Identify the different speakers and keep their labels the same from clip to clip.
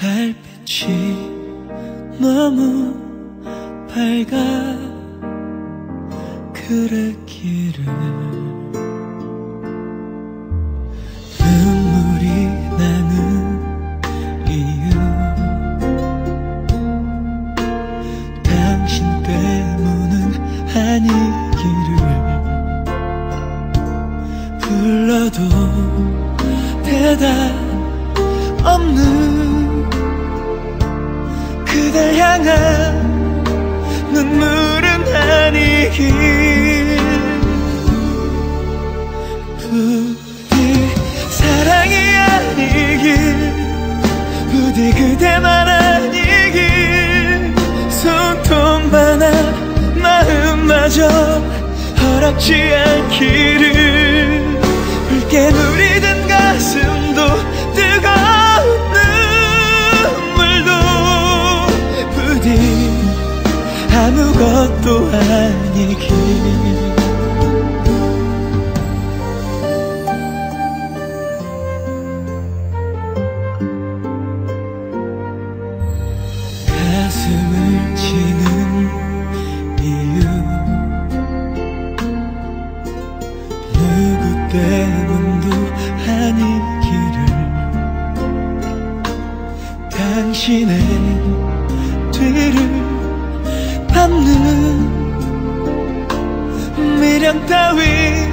Speaker 1: 달빛이 너무 밝아 그랬기를 눈물이 나는 이유 당신 때문은 아니기를 불러도 대답 없는 그댈 향한 눈물은 아니길 부디 사랑이 아니길 부디 그대만 아니길 손톱만한 마음마저 허락지 않기를 붉게 누리던 가슴도 뜨거운 눈물도 부디 아무것도 아니길 가슴을 치는 이유 누구 때문도 아니기를 당신의 뒤를 밟는 미련 따위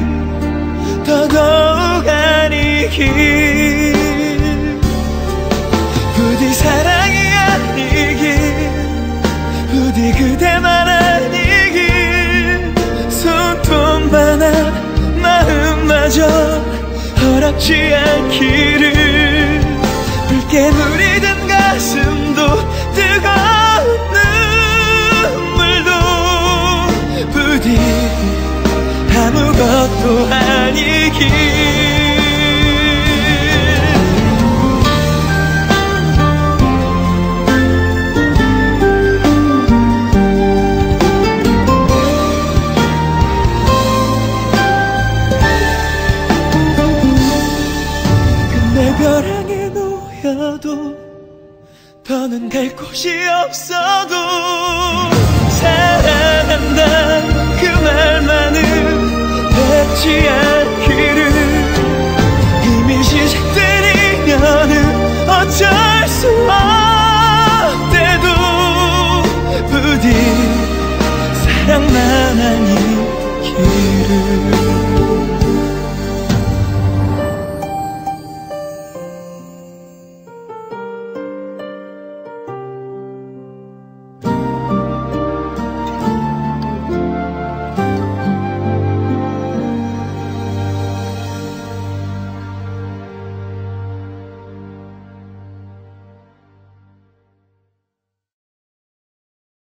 Speaker 1: 더더욱 아니길 부디 사랑이 아니길 부디 그대만 아니길 손톱만한 마음마저 허락지 않기를 붉게 누리던 가슴도 뜨거운 눈물도 부디 아무것도 아니길 벼랑에 놓여도 더는 갈 곳이 없어도 사랑한다 그 말만은 듣지 않아